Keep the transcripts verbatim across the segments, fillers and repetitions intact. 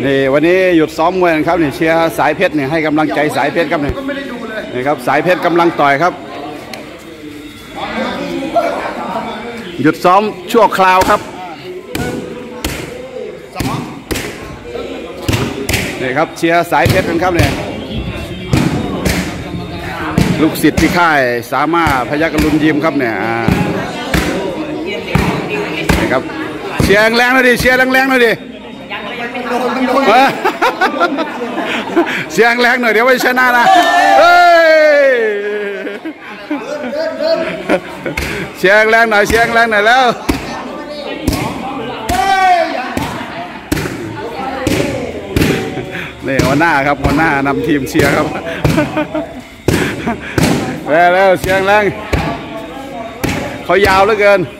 นี่วันนี้หยุดซ้อมมวยครับนี่เชียร์สายเพชรเนี่ยให้กำลังใจสายเพชรครับนี่นี่ครับสายเพชรกำลังต่อยครับหยุดซ้อมชั่วคราวครับนี่ครับเชียร์สายเพชรกันครับเนี่ยลูกศิษย์ที่ค่ายสามารถพยัคฆ์ลุนยิมครับเนี่ยนี่ครับเชียร์แรงๆหน่อยดิเชียร์แรงๆหน่อยดิเสียงแรงหน่อยเดี๋ยวไว้ชนะนะเสียงแรงหน่อยเสียงแรงหน่อยแล้วนี่หัวหน้าครับหัวหน้านำทีมเชียร์ครับแล้วแล้วเสียงแรงเขายาวเหลือเกิน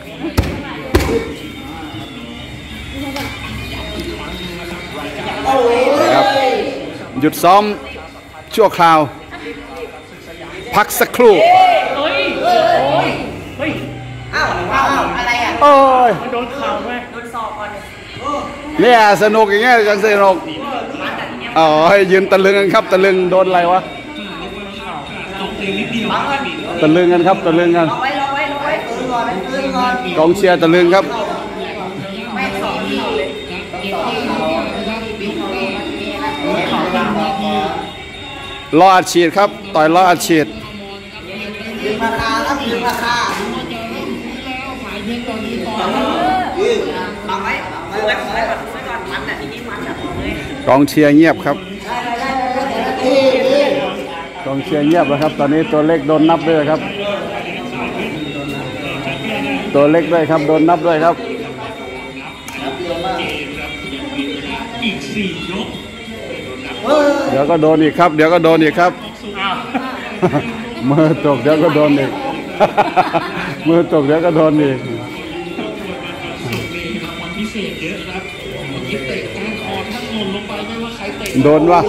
ครับหยุดซ้อมชั่วคราวพักสักครู่อ้าวอะไรอ่ะโอ้ยโดนข่าวไหมโดนสอบก่อนเนี่ยสนุกอย่างเงี้ยจังสนุกอ๋อให้ยืนตะลึงกันครับตะลึงโดนอะไรวะตะลึงกันครับตะลึงกันกองเชียร์ตะลึงครับล้ออัดฉีดครับต่อยล้ออัดฉีดยืนราคาครับยืนราคาอกองเชียร์เงียบครับกองเชียร์เงียบแล้วครับตอนนี้ตัวเล็กโดนนับด้วยครับตัวเล็กด้วยครับโดนนับด้วยครับอีกสี่ยกเดี๋ยวก็โดนอีกครับเดี๋ยวก็โดนอีกครับมือตกเดี๋ยวก็โดนอีกมือตกเดี๋ยวก็โดนอีกโดนวะ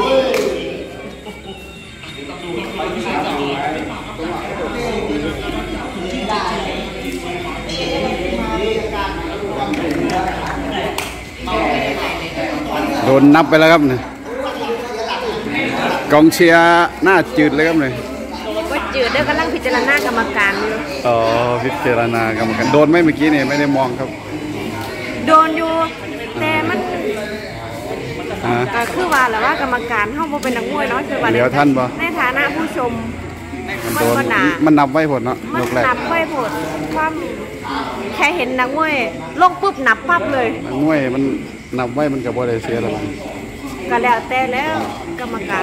โดนนับไปแล้วครับเนี่ยกองเชียร์หน้าจืดเลยครับเลยว่าจืดได้กำลังพิจารณากรรมการอยู่อ๋อพิจารณากรรมการโดนไหมเมื่อกี้เนี่ยไม่ได้มองครับโดนอยู่แต่มันก็คือว่าแหละว่ากรรมการเขาเป็นนักมวยเนาะคือว่าเดี๋ยวท่านบ่ในฐานะผู้ชมมันก็หนามันนับไว้ผลเนาะมันนับไว้ผลความแค่เห็นนักมวยลงปุ๊บนับปั๊บเลยนักมวยมันนับไว้มันกับบริเซียแล้วก็แล้วแต่แล้วกรรมการ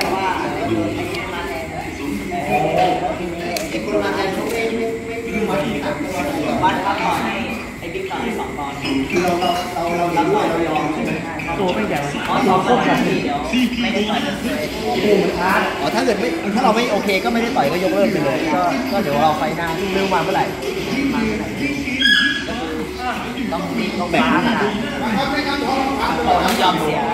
ตัวไม่ใหญ่เราโคตรกันไม่ได้ต่อยอ๋อถ้าเกิดไม่ถ้าเราไม่โอเคก็ไม่ได้ต่อยก็ยกเลิกไปเลยก็ก็เดี๋ยวเราไฟหน้าเรื่องมาเมื่อไหร่ต้องต้องแบ่งนะต้องยอมเสีย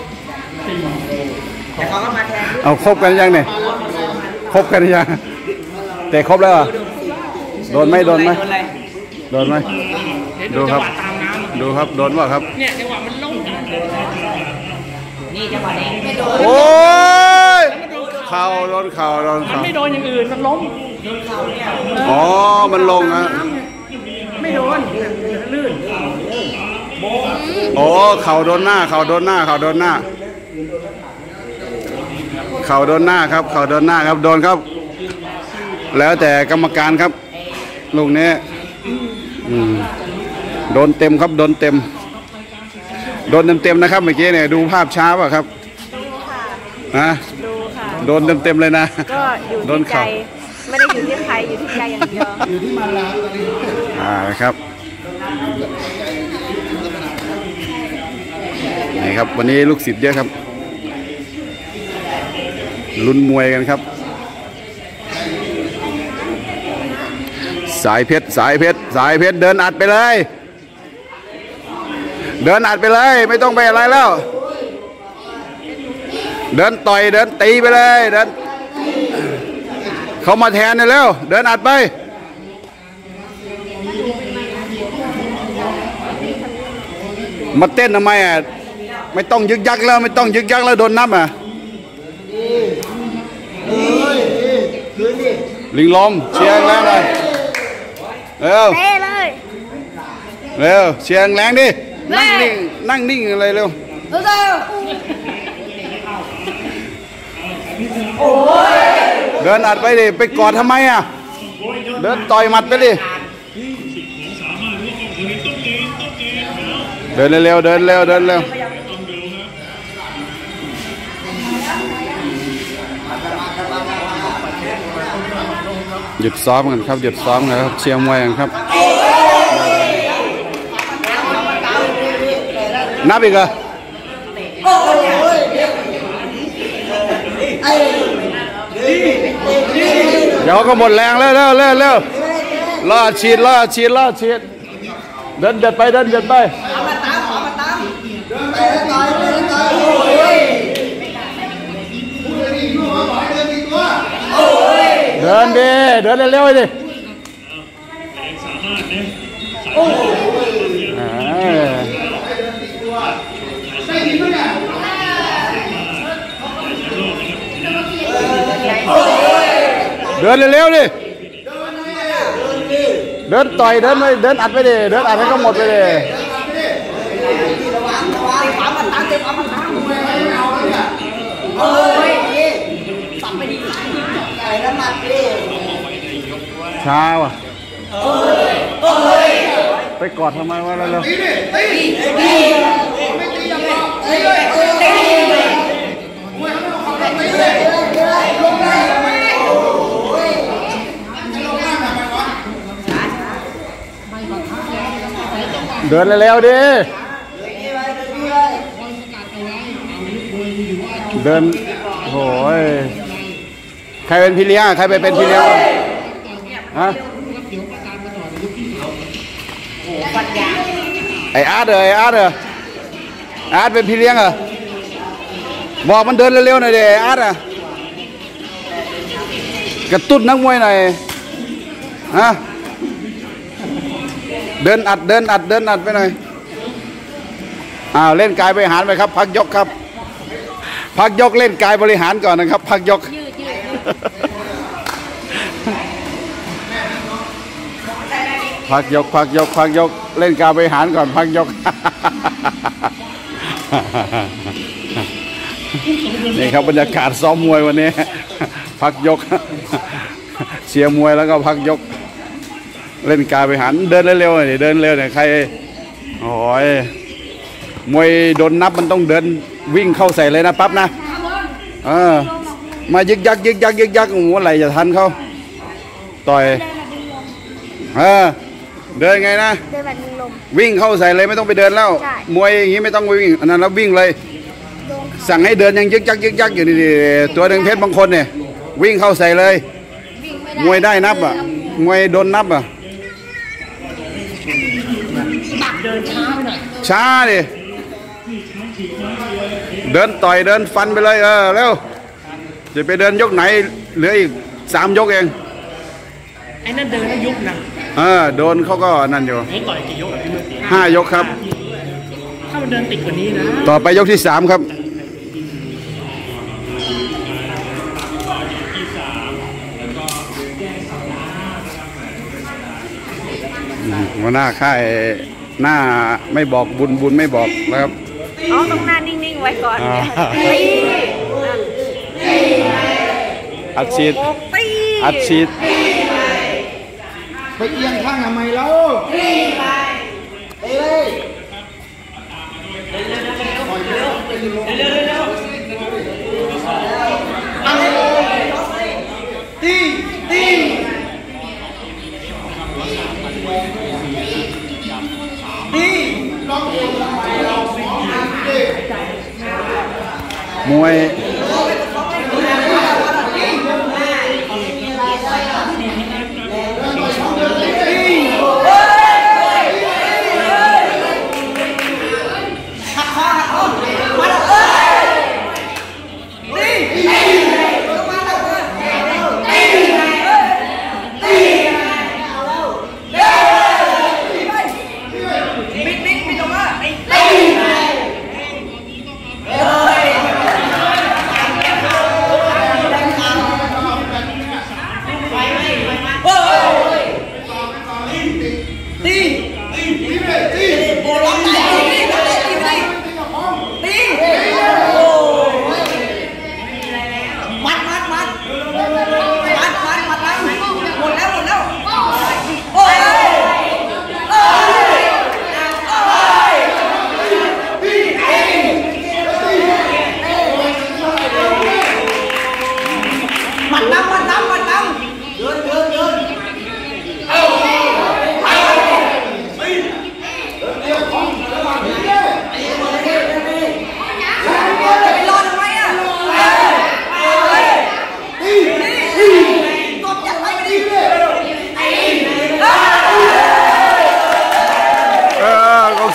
แต่เขาก็มาแทนเอาครบกันยังเนี่ยครบกันยังแต่ครบแล้วโดนไหมโดนไหมโดนไหมดูครับดูครับโดนว่าครับเนี่ยจังหวะมันลงนี่จังหวะนี้ไม่โดนโอ้ยเข่าโดนเข่าโดนเข่ามันไม่โดนอย่างอื่นมันล้มโดนเข่าเนี่ยอ๋อมันลงนะไม่โดนลื่นโอ้เข่าโดนหน้าเข่าโดนหน้าเข่าโดนหน้าเข่าโดนหน้าครับเข่าโดนหน้าครับโดนครับแล้วแต่กรรมการครับลูกนี้โดนเต็มครับโดนเต็มโดนเต็มเต็มนะครับเมื่อกี้เนี่ยดูภาพช้าป่ะครับดูค่ะฮะดูค่ะโดนเต็มเต็มเลยนะก็อยู่ที่ใจไม่ได้อยู่ที่ใครอยู่ที่ใจอย่างเดียวอยู่ที่มันแล้วอ่าครับนี่ครับวันนี้ลูกศิษย์เยอะครับลุ้นมวยกันครับสายเพชรสายเพชรสายเพชรเดินอัดไปเลยเดินอัดไปเลยไม่ต้องไปอะไรแล้วเดินต่อยเดินตีไปเลยเดินเขามาแทนเลยแล้วเดินอัดไปมาเต้นทำไมอ่ะไม่ต้องยึกยักแล้วไม่ต้องยึกยักแล้วโดนนับอ่ะลิงลมเชียงแรงเลยเร็วเร็วเชียงแรงดินั่งนิ่งนั่งนิ่งอะไรเร็วเดินอัดไปดิไปกอดทำไมอ่ะเดินต่อยหมัดไปดิเดินเร็วเดินเร็วเดินเร็วหยุดซ้อมกันครับหยุดซ้อมกันครับเชียร์มวยกันครับนับอีกเหรอเดี๋ยวก็หมดแรงแล้วเร็วเร็วเร็วล่อฉีดล่อฉีดล่อฉีดเดินเดินไปเดินเดินไปเดินดิเดินเร็วๆดิเดินเร็วๆดิเดินต่อยเดินไปเดินอัดไปดิเดินอัดให้ก็หมดไปดิช้าว่ะไปกอดทำไมวะเร็วเดินเร็วๆดิเดินโหยใครเป็นพี่เลี้ยงใครไปเป็นพี่เลี้ยงฮะไออาร์ตเลยไออาร์ตเลยอาร์ตเป็นพี่เลี้ยงเหรอบอกมันเดินเร็วๆหน่อยเด้อาร์ตอะกระตุ้นนักมวยหน่อยฮะเดินอัดเดินอัดเดินอัดไปหน่อยอ้าวเล่นกายบริหารไปครับพักยกครับพักยกเล่นกายบริหารก่อนนะครับพักยกพักยกพักยกพักยกเล่นกายบริหารก่อนพักยกนี่ครับบรรยากาศซ้อมมวยวันนี้พักยกเชียร์มวยแล้วก็พักยกเล่นกายบริหารเดินเร็วๆหน่อยเดินเร็วหน่อยใครโอ้ยมวยโดนนับมันต้องเดินวิ่งเข้าใส่เลยนะปั๊บนะเออมายึกยักยึกยักยึกยักหัวไหลจะทันเขาต่อยเออเดินไงนะวิ่งเข้าใส่เลยไม่ต้องไปเดินแล้วมวยอย่างนี้ไม่ต้องไปวิ่งอันนั้นแล้ววิ่งเลยสั่งให้เดินยังยึกยักยึกยักอยู่นี่ตัวหนึ่งเพชรบางคนเนี่ยวิ่งเข้าใส่เลยมวยได้นับอ่ะมวยโดนนับอ่ะเดินช้าไปหน่อยช้าดิเดินต่อยเดินฟันไปเลยเออเร็วจะไปเดินยกไหนเหลืออีกสามยกเองไอ้นั่นเดินแล้วยกนะเออโดนเขาก็นั่นอยู่นี่ต่อยกี่ยกพี่เมื่อกี้ห้ายกครับถ้ามันเดินติดกว่านี้นะต่อไปยกที่สามครับหัวหน้าค่ายหน้าไม่บอกบุญบุญไม่บอกนะครับอ๋อต้องหน้านิ่งๆไว้ก่อนอัดฉีดอัดฉีดไปเอียงข้างทำไมเล่าตีตีมวย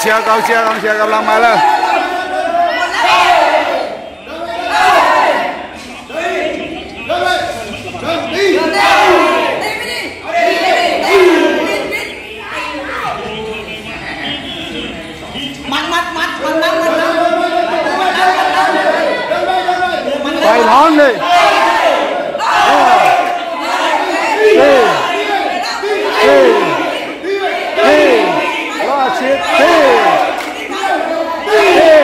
เชียร์กองเชียร์กองเชียร์กำลังมาแล้วไปท้องเลยเฮ้ยเฮ้ยเฮ้ยล่าชิดเฮ้ยเฮ้ยเฮ้ย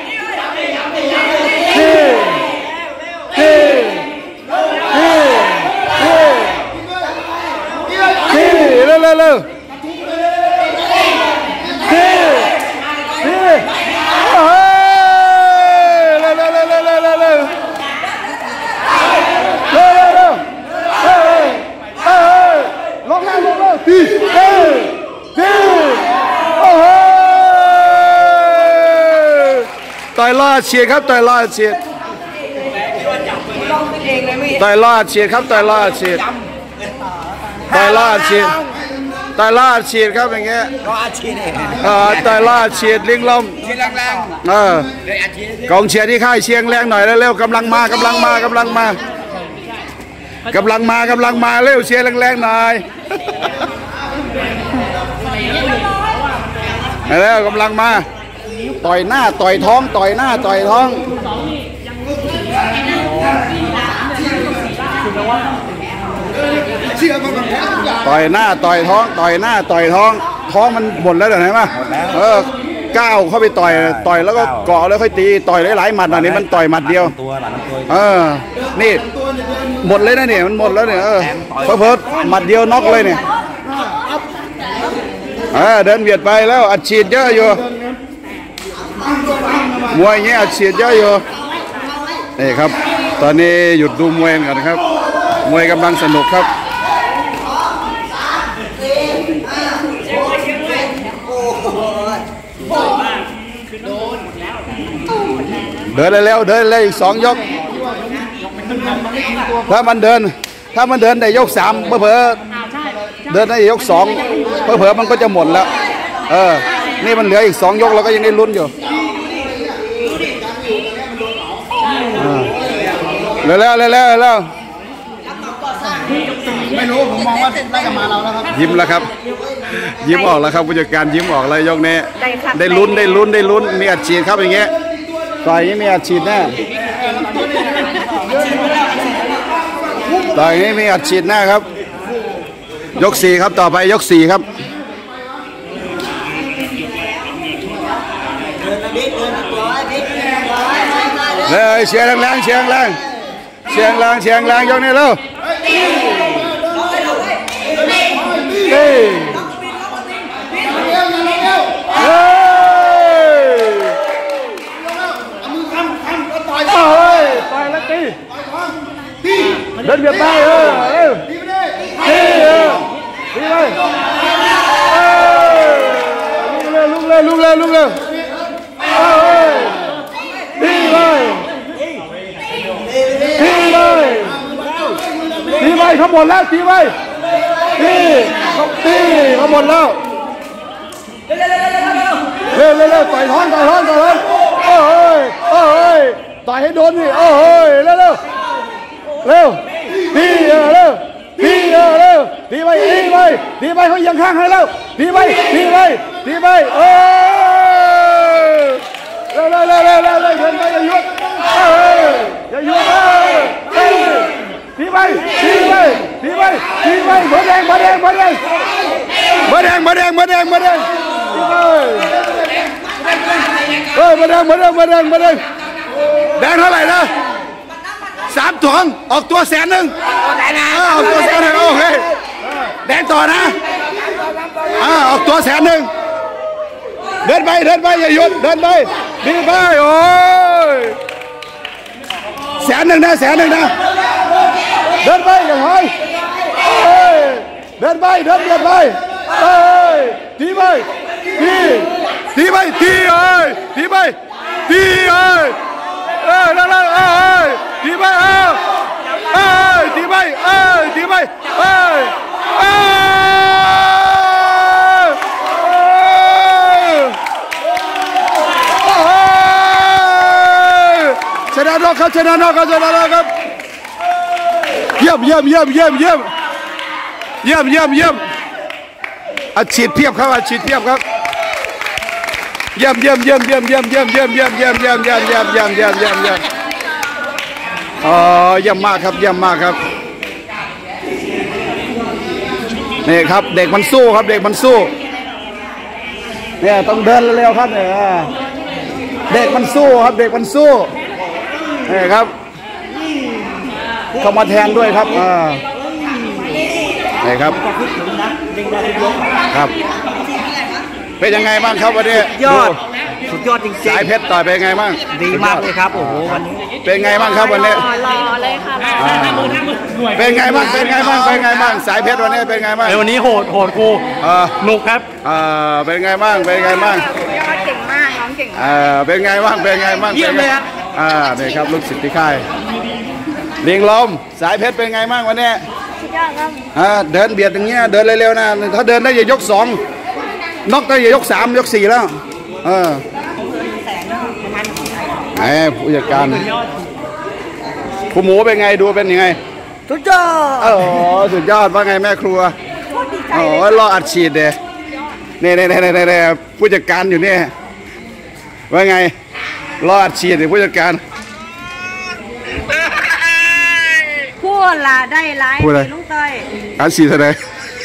เฮ้ยเฮ้ยเฮ้ยเฮ้ยเร็วเร็วเร็วเฮ้ยเฮ้ยเฮ้ยเร็วเร็วเร็วเร็วเร็วเร็วเร็วลงแล้วลงแล้วตีเฮ้ยตีโอ้โหต่อยลอดเฉียดครับต่อยลอดเฉียดต่อยลอดเฉียดครับต่อยลอดเฉียดต่อยลอดเฉียดต่อยลอดเฉียดครับอย่างเงี้ยเออต่อยลอดเฉียดลิงลมเออกองเชียร์ที่ค่ายเชียงแรงหน่อยเร็วๆกำลังมากำลังมากำลังมากำลังมากำลังมาเร็วเชียร์แรงๆหน่อยแล้วกำลังมาต่อยหน้าต่อยท้องต่อยหน้าต่อยท้องต่อยหน้าต่อยท้องต่อยหน้าต่อยท้องท้องมันหมดแล้วเดี๋ยวไหนมาเออก้าวเข้าไปต่อยต่อยแล้วก็เกาะแล้วค่อยตีต่อยหลายๆหมัดอันนี้มันต่อยหมัดเดียวเออนี่หมดเลยนะเนี่ยมันหมดแล้วเนี่ยเออเพิ่มเพิ่มหมัดเดียวน็อกเลยเนี่ยเออเดินเบียดไปแล้วอัดฉีดเยอะอยู่มวยเงี้ยอัดฉีดเยอะอยู่นี่ครับตอนนี้หยุดดูมวยกันครับมวยกำลังสนุกครับเดินเร็วเดินเลยอีกสองยกถ้ามันเดินถ้ามันเดินในยกสามเผลอเดินในยกสองเผลอมันก็จะหมดแล้วเออนี่มันเหลืออีกสองยกเราก็ยังได้ลุ้นอยู่เร็วเร็วเร็วเร็วเร็วไม่รู้ผมมองว่าได้กลับมาเราแล้วครับยิ้มแล้วครับยิ้มออกแล้วครับผู้จัดการยิ้มออกเลยยกนี้ได้ลุ้นได้ลุ้นได้ลุ้นมีอัดฉีดครับอย่างเงี้ยต่อยนี้มีอัดฉีดแน่ต่อยนี้มีอัดฉีดแน่ครับยกสี่ครับต่อไปยกสี่ครับเลยเชียร์แรงๆเชียร์แรงเชียร์แรงเชียร์แรงยกนี้แล้วเฮ้ยเฮ้ยต่อยต่อยแล้วตีเดินเบียดไปเออเร็วตีเออตีไปลุกเลยลุกเลยลุกเลยลุกเลยตีไปตีไปตีไปเขาหมดแล้วตีไปตีเขาตีเขาหมดแล้วเร็วเร็วเร็วต่อยท้องต่อยท้องต่อยท้องโอ้ยโอ้ยต่อยให้โดนดิโอ้ยเร็วเร็วเร็วตีเร็วตีเร็วตีไปตีไปตีไปเขายังข้างให้แล้วตีไปตีไปตีไปโอ้ยเร็วเร็วเร็วเร็วเร็วเร็วเดินไปอย่าหยุดเอ้ยอย่าหยุดเอ้ยตีไปตีไปตีไปตีไปเบอร์แดงเบอร์แดงเบอร์แดงเบอร์แดงเบอร์แดงเบอร์แดงเบอร์แดงตีไปเออเบอร์แดงเบอร์แดงเบอร์แดงเบอร์แดงแดงเท่าไหร่นะสามถุงออกตัวแสนหนึ่งออกตัวแสนหนึ่งโอเคแดงต่อนะออกตัวแสนหนึ่งเดินไปเดินไปอย่าหยุดเดินไปดีไปโอ้ยแสนหนึ่งนะแสนหนึ่งนะเดินไปอย่าถอยเดินไปเดินเดินไปตีไปตีตีไปตีเอ้ยตีไปตีเอ้ยเอ้ยแล้วแล้วเอ้ยตีไปเอ้ยเอ้ยตีไปเอ้ยตีไปเอ้ยเอ้ยอกครับชนะนอกครับชนะนอกครับเยี่ยมเยี่ยมเยี่ยมเยี่ยมเยี่ยมเยี่ยมเยี่ยมเยี่ยมอาชีพเพียบครับอาชีพเพียบครับเยี่ยมเยี่ยมเยี่ยมเยี่ยมเยี่ยมเยี่ยมเยี่ยมเยี่ยมเยี่ยมเยี่ยมเยี่ยมเยี่ยมเยี่ยมเยี่ยมเยี่ยมเยี่ยมอ๋อเยี่ยมมากครับเยี่ยมมากครับนี่ครับเด็กมันสู้ครับเด็กมันสู้เนี่ยต้องเดินเร็วๆครับเนี่ยเด็กมันสู้ครับเด็กมันสู้นี่ครับเข้ามาแทนด้วยครับอ่านี่ครับครับเป็นยังไงบ้างครับวันนี้ยอดสุดยอดจริงๆสายเพชรต่อยเป็นไงบ้างดีมากเลยครับโอ้โหวันนี้เป็นไงบ้างครับวันนี้รอเลยค่ะเป็นไงบ้างเป็นไงบ้างเป็นไงบ้างสายเพชรวันนี้เป็นไงบ้างวันนี้โหดโหดครูหนุกครับอ่าเป็นไงบ้างเป็นไงบ้างยอดเก่งมากน้องเก่งอ่าเป็นไงบ้างเป็นไงบ้างเยี่ยมเลยครับอ่านี่ครับลูกศิษย์ที่ค่ายเลียงลมสายเพชรเป็นไงบ้างวันนี้สุดยอดครับอ่าเดินเบียดอย่างเงี้ยเดินเร็วๆนะถ้าเดินได้อย่ายกสองนอกได้อย่ายกสามยกสี่แล้วเออไอ้ผู้จัดการผู้หมูเป็นไงดูเป็นยังไงสุดยอดอ๋อสุดยอดว่าไงแม่ครัวโอ้รออัดฉีดเด้เนี่ยเนี่ยเนี่ยเนี่ยผู้จัดการอยู่เนี่ยว่าไงรออัดฉีดเลยผู้จัดการพูดละได้ไลฟ์ลุงต้อยอัดฉีดเท่าไหร่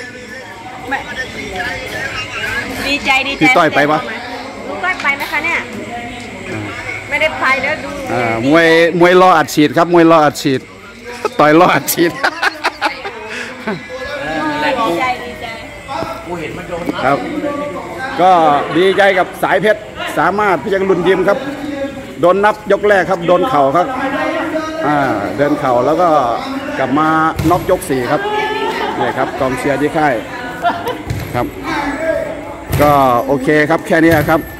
ดีใจดีใจพี่ต้อยไปปะลุงต้อยไปไหมคะเนี่ยไม่ได้ไปแล้วดูมวยมวยรออัดฉีดครับมวยรออัดฉีดต่อยรออัดฉีดดีใจดีใจครับก็ดีใจกับสายเพชรสามารถพยัญชนะรุ่นยิมครับโดนนับยกแรกครับโดนเข่าครับอ่าเดินเข่าแล้วก็กลับมาน็อกยกสี่ครับนี่ครับกองเชียร์ที่ค่ายครับก็โอเคครับแค่นี้ครับ